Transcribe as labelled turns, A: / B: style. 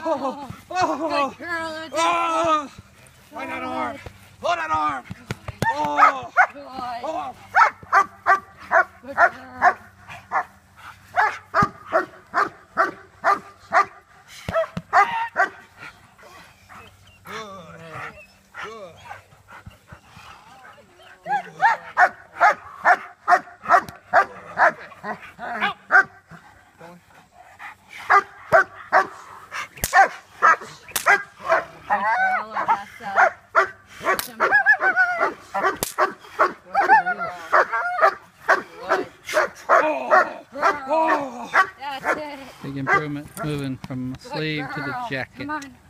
A: Oh, oh,
B: Good girl, Odessa.
A: oh. Pull that arm. Pull that arm. Oh,
B: Good.
A: oh.
B: Good girl.
A: Good.
B: Girl, Odessa.
A: Oh.
B: That's it.
C: Big improvement moving from sleeve to the
B: Girl.
C: jacket.
B: Come on.